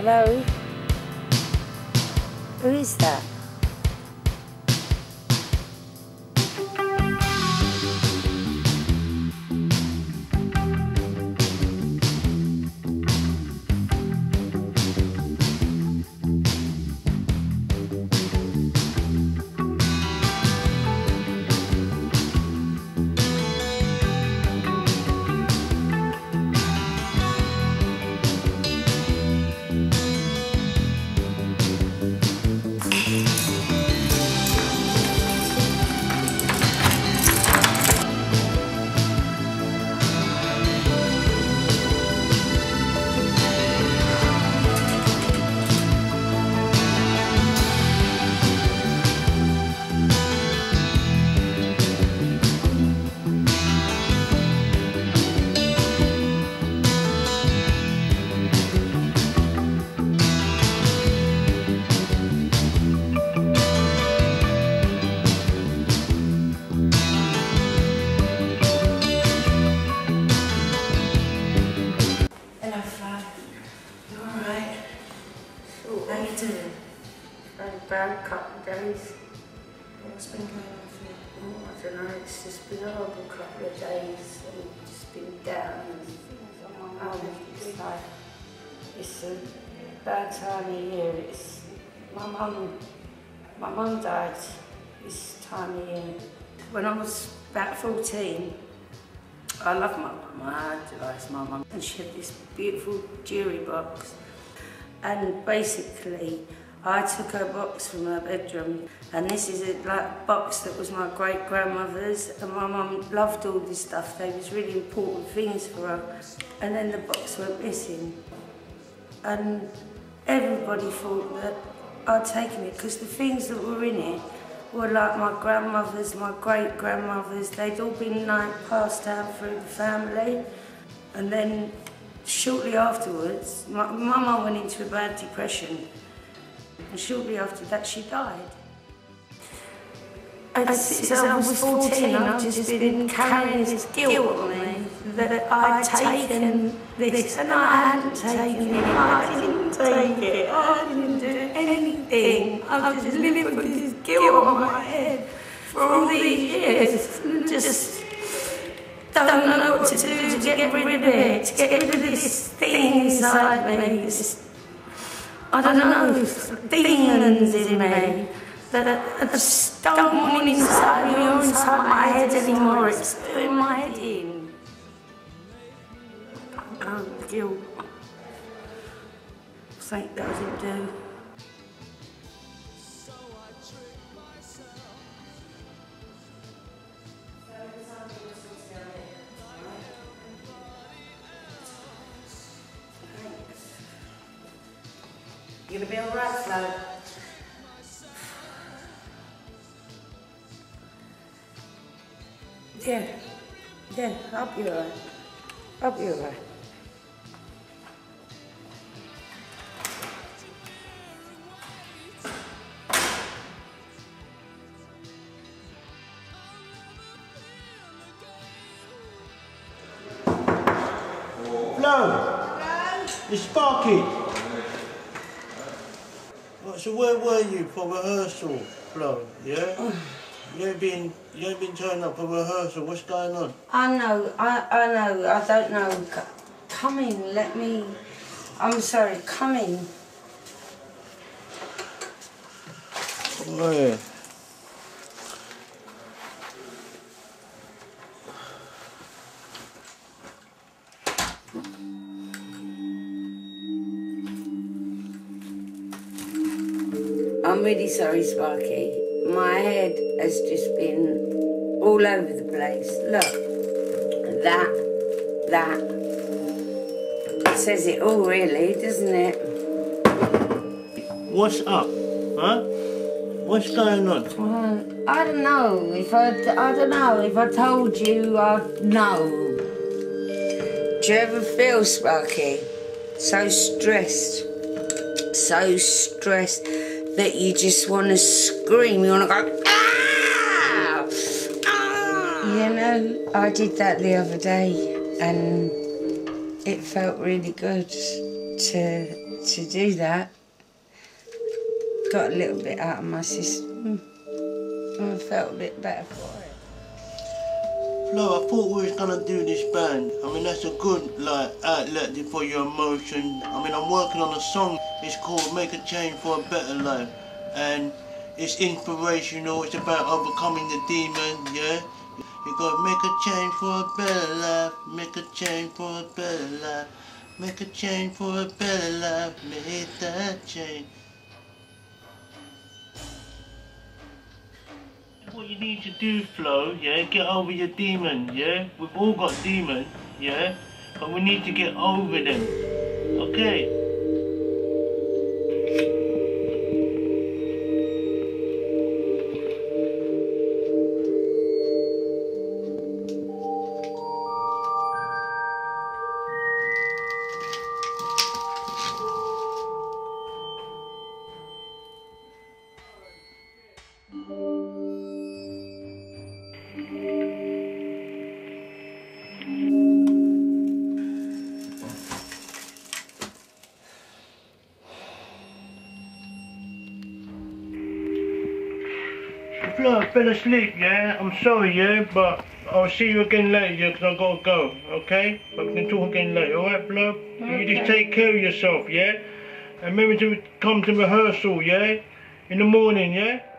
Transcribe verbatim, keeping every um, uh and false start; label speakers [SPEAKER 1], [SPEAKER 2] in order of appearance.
[SPEAKER 1] Hello? Who is that? About a couple of days.
[SPEAKER 2] What's been going on for you?
[SPEAKER 1] Oh, I don't know, it's just been a horrible couple of days and just been down and things on my mum. It's like, it's a bad time of year. It's, my mum, my mum died this time of year. When I was about fourteen, I love my mum, I idolised my mum. And she had this beautiful jewellery box. And basically, I took her box from her bedroom, and this is a like, box that was my great-grandmother's, and my mum loved all this stuff. They was really important things for her. And then the box went missing. And everybody thought that I'd taken it, because the things that were in it were like my grandmother's, my great-grandmother's. They'd all been like passed down through the family. And then shortly afterwards, my, my mum went into a bad depression. And shortly after that, she died. And since I was fourteen, I've just been carrying this guilt on me that I'd taken this and I hadn't taken it. I didn't take it. I didn't do anything. I've just lived with this guilt on my head for all these years and just don't know what to do to get rid of it, to get rid of this thing inside me. This, I don't know, demons in me that I, I just don't want inside me or inside my head anymore. It's doing my head in. Oh, guilt. Something that I didn't do.
[SPEAKER 2] You gonna be all right, Flo?
[SPEAKER 1] Yeah, yeah, I'll be all right. I'll be all right.
[SPEAKER 3] Flo! It's Sparky! So where were you for rehearsal, Flo? Yeah? You ain't been you ain't been turning up for rehearsal. What's going on?
[SPEAKER 1] I know, I I know, I don't know. C come in, let me. I'm sorry, come in.
[SPEAKER 3] Where?
[SPEAKER 1] I'm really sorry, Sparky. My head has just been all over the place. Look, that, that. It says it all, really, doesn't it?
[SPEAKER 3] What's up, huh? What's going on?
[SPEAKER 1] Well, I don't know. If I, I don't know. If I told you, I'd know. Do you ever feel, Sparky, so stressed, so stressed that you just want to scream? You want to go, ah! Ah! You know, I did that the other day, and it felt really good to, to do that. Got a little bit out of my system. I felt a bit better for it.
[SPEAKER 3] Flo, I thought we was gonna do this band. I mean, that's a good like outlet for your emotion. I mean, I'm working on a song. It's called "Make a Change for a Better Life," and it's inspirational. It's about overcoming the demon. Yeah, you gotta make a change for a better life. Make a change for a better life. Make a change for a better life. Make that change. What you need to do, Flo, yeah, get over your demon, yeah? We've all got demons, yeah? But we need to get over them, okay? Flo, I fell asleep, yeah? I'm sorry, yeah? But I'll see you again later, yeah? Because I've got to go, okay? But we can talk again later, alright, Flo? Okay. You just take care of yourself, yeah? And remember to come to rehearsal, yeah? In the morning, yeah?